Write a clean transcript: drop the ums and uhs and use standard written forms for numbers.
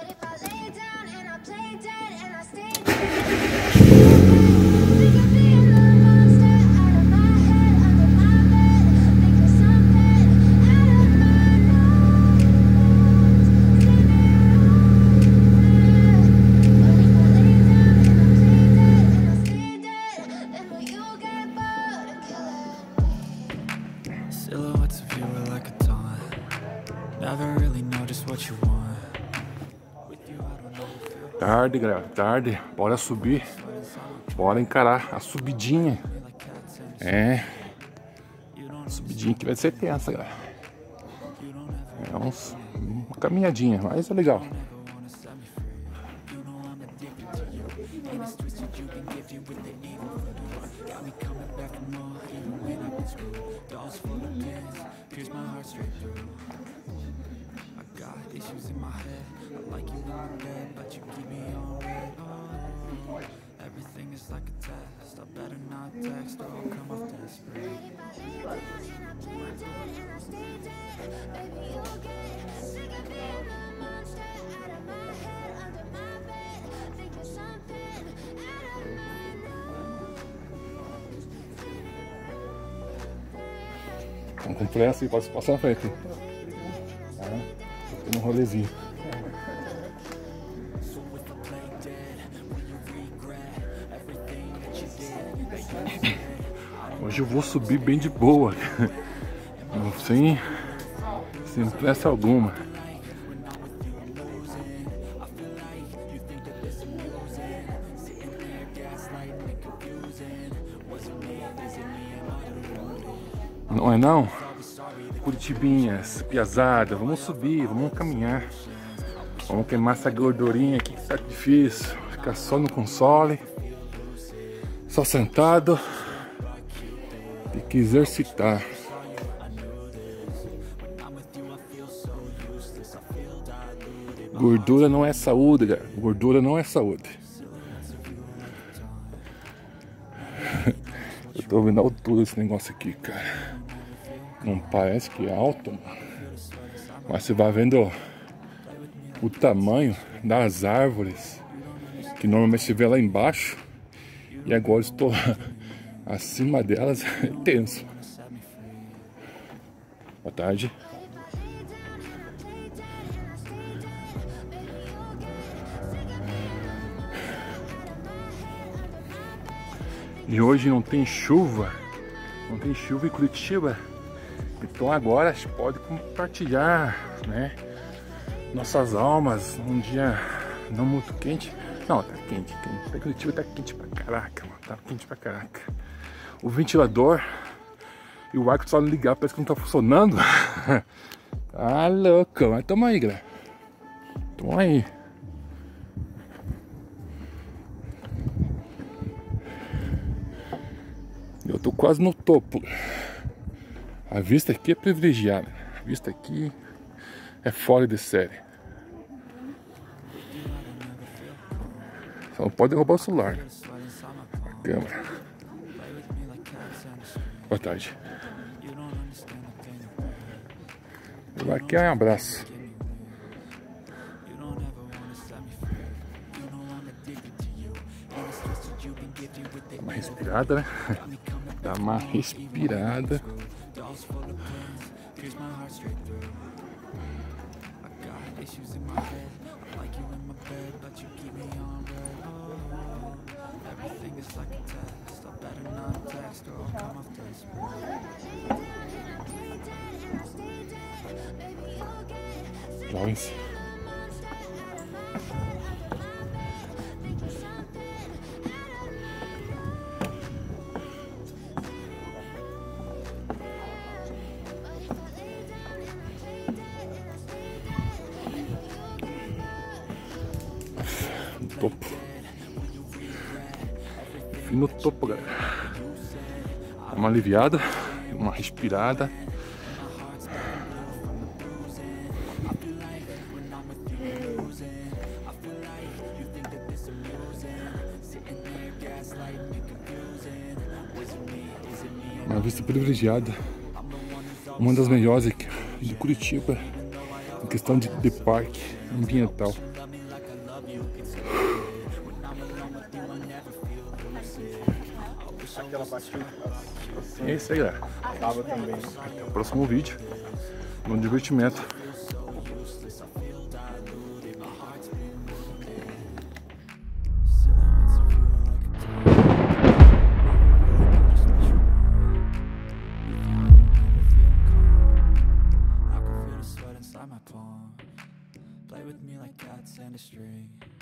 Silhouettes of you are like a taunt. Never really know just what you want. Tarde, galera, tarde. Bora subir. Bora encarar a subidinha. É. A subidinha que vai ser tensa, galera. É uma caminhadinha, mas é legal. Vamos com pressa e pode passar na frente. Tá? Tem um rolezinho. Hoje eu vou subir bem de boa, sem pressa alguma. Não é não? Curitibinhas, piazada, vamos subir, vamos caminhar. Vamos queimar essa gordurinha aqui que tá difícil. Ficar só no console, só sentado. Tem que exercitar. Gordura não é saúde, galera. Gordura não é saúde. Eu tô vendo a altura desse negócio aqui, cara. Não parece que é alto, mano. Mas você vai vendo o tamanho das árvores que normalmente se vê lá embaixo. E agora estou acima delas. É tenso. Boa tarde. E hoje não tem chuva. Não tem chuva em Curitiba. Então agora a gente pode compartilhar, né, nossas almas num dia não muito quente. Não, tá quente. Até Curitiba tá quente pra caraca, mano. Tá quente pra caraca. O ventilador e o ar que só não ligar parece que não tá funcionando. Tá louco, mas tamo aí, galera. Tamo aí. Eu tô quase no topo. A vista aqui é privilegiada. A vista aqui é fora de série. Só não pode roubar o celular, né? A câmera. Boa tarde. Aqui é um abraço. Dá uma respirada, né? Dá uma respirada. Jovens. No topo. Fui no topo, galera. Dá uma aliviada, uma respirada. vista privilegiada, uma das melhores aqui de Curitiba, questão de parque ambiental. É isso aí, galera. Até o próximo vídeo. Bom divertimento. Play with me like cats and a string.